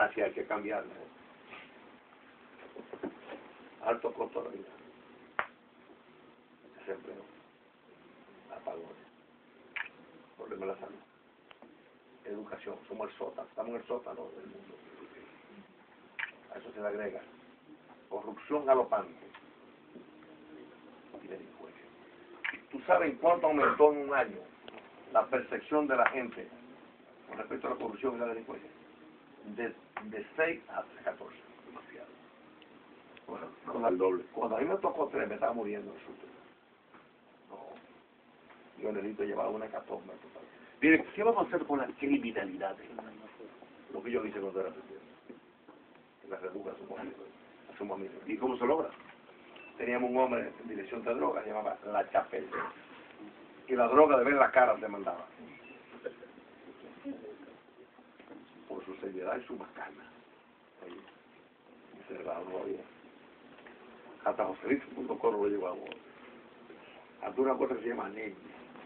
Así hay que cambiarlo. Alto costo de la vida. Desempleo. Apagones. Problema de la salud. Educación. Somos el sótano. Estamos en el sótano del mundo. A eso se le agrega corrupción galopante y delincuencia. ¿Tú sabes en cuánto aumentó en un año la percepción de la gente con respecto a la corrupción y la delincuencia? De 6 a 14. Demasiado. Bueno, al doble. Cuando a mí me tocó 3, me estaba muriendo el susto. No. Yo necesito llevar una hecatombe total. Mire, ¿qué vamos a hacer con la criminalidad? Lo que yo hice cuando era presidente. Que la reduzca a su mamita. ¿Y cómo se logra? Teníamos un hombre en dirección de drogas, se llamaba La Chapelle. Y la droga de ver la cara se mandaba. Por su seriedad y su macana. Ese era no había. Hasta José Luis Coro lo llevó a una cosa que se llama anemia.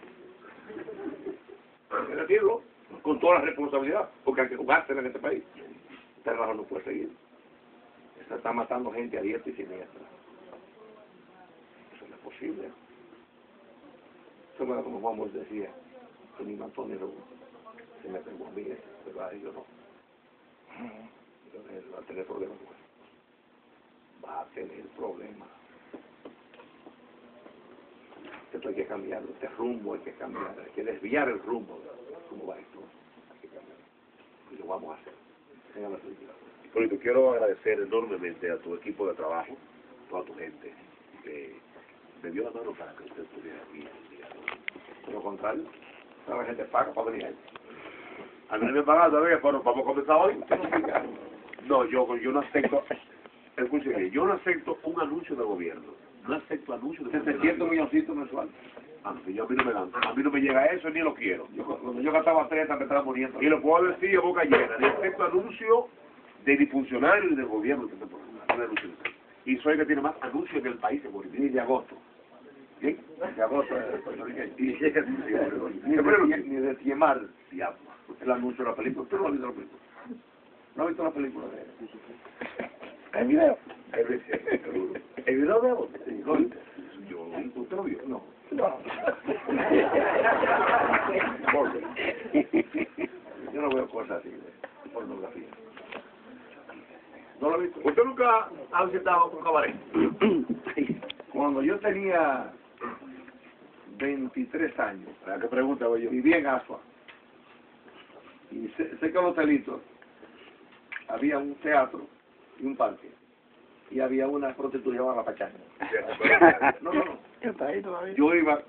Hay que decirlo, con toda la responsabilidad, porque hay que jugársela en este país. Este relajo no puede seguir. Se está matando gente a diestra y siniestra. Eso no es posible. Eso es como Juan Moisés decía, que ni Antonio se mete en bombilla, pero a ellos no. Entonces va a tener problemas con eso. Va a tener problemas. Esto hay que cambiarlo, este rumbo hay que cambiarlo, hay que desviar el rumbo. ¿Cómo va esto? Hay que cambiarlo. Y lo vamos a hacer. Tengan la felicidad. Hipólito, quiero agradecer enormemente a tu equipo de trabajo, toda tu gente, que me dio la mano para que usted estuviera aquí el día de hoy. Por lo contrario, la gente paga para venir ahí. A mí me pagan todavía, pero vamos a comenzar hoy. No, yo no acepto, escúcheme, yo no acepto un anuncio del gobierno, no acepto anuncios de 700 milloncitos mensuales. a mí no me dan, a mí no me llega eso ni lo quiero. Cuando yo gastaba 30 me estaba muriendo. Y lo puedo decir a boca llena, ni acepto anuncio de ni funcionarios ni del gobierno que y soy el que tiene más anuncios en el país en Bolivia. Ni de agosto. ¿Sí? De agosto ni de Tiemar, diablo. El anuncio de la película. ¿Tú no has visto la película? ¿No has visto la película de él? ¿Hay video? ¿El video de vos? Sí, ¿lo viste? Yo, ¿usted lo vio? No. Yo no veo cosas así de pornografía. ¿No lo he visto? ¿Usted nunca ha visitado un cabaret? Cuando yo tenía 23 años, ¿A qué pregunta voy yo? vivía en Asua. Y cerca de los Telitos había un teatro y un parque. Y había una prostituta llamada La Pachanga. No. Está ahí todavía. Yo iba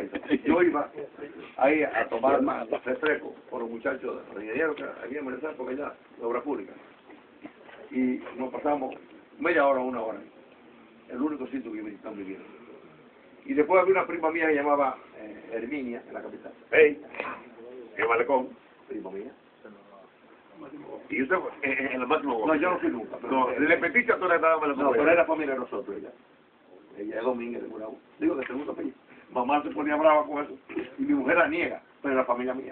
ahí a tomar más refresco por los muchachos de los ingenieros que había en esa época ya, de obra pública. Y nos pasamos media hora, una hora. El único sitio que están viviendo. Y después había una prima mía que llamaba Herminia, en la capital. ¡Ey! ¿Qué malecón? Prima mía. ¿Y usted en el máximo? No, yo no fui nunca. No, le petiste a toda la malecón. No, pero era familia de nosotros ella. Ella es Domínguez de Gurabo. Digo, de segundo apellido. Mamá se ponía brava con eso. Y mi mujer la niega, pero era familia mía.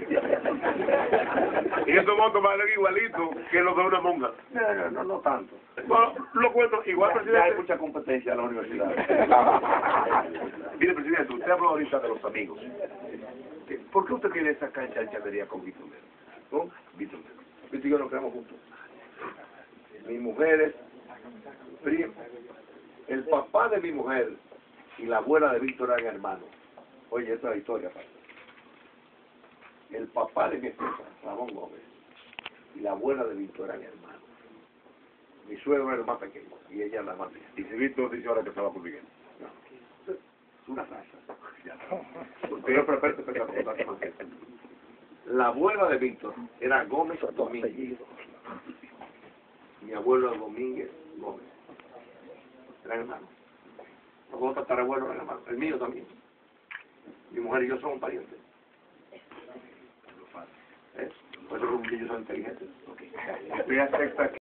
Y esos votos valen igualito que los de una monga. No tanto. Bueno, lo cuento, igual, Ya hay presidente. mucha competencia en la universidad. Mire, presidente, usted habló ahorita de los amigos. ¿Por qué usted tiene esa cancha de chavería con Víctor Mero? ¿Con Víctor Mero? Víctor y yo nos quedamos juntos. Mi mujer es prima. El papá de mi mujer y la abuela de Víctor eran hermanos. Oye, esta es la historia, padre. El papá de mi esposa, Ramón Gómez, y la abuela de Víctor eran hermanos. Mi suegro era el más pequeño y ella la más pequeña. Y si Víctor dice ahora que estaba por Miguel. No. Es una raza. Pero la abuela de Víctor era Gómez Domínguez. Mi abuelo era Domínguez Gómez. Eran hermanos. Los dos tatarabuelos eran hermanos. El mío también. Mi mujer y yo somos parientes. Por eso que yo soy inteligente. Usted acepta